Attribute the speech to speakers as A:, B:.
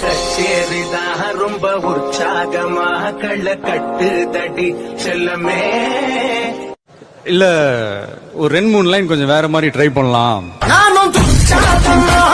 A: கச்சேரிதான் ரொம்ப உற்சாகமா கள்ள கட்டு தடி செல்லமே.
B: இல்ல ஒரு 2-3 லைன் கொஞ்சம் வேற மாதிரி ட்ரை பண்ணலாம்.
A: நானும்